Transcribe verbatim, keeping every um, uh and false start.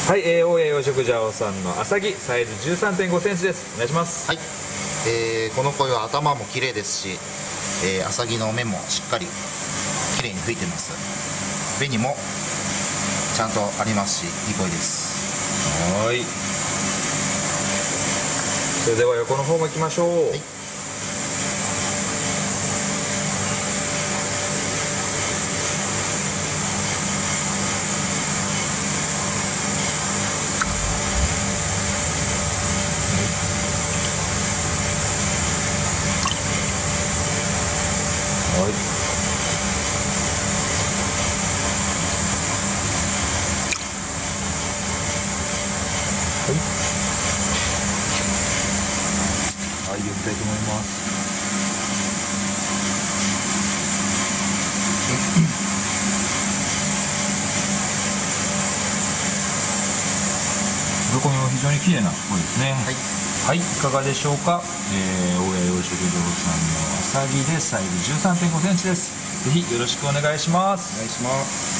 はい、えー、大江養殖ジャオさんのアサギサイズ じゅうさんてんごセンチです。お願いします。 はい、えー、この鯉は頭も綺麗ですし、えー、アサギの目もしっかり綺麗に吹いてます。紅もちゃんとありますし、いい鯉です。 はい、それでは横の方も行きましょう。はい、はい、はい、呼びたいと思います。どこも非常に綺麗な鯉ですね。はい、はい、いかがでしょうか。えー、大江養殖場さんのアサギでサイズ じゅうさんてんごセンチです。ぜひよろしくお願いします。 お願いします。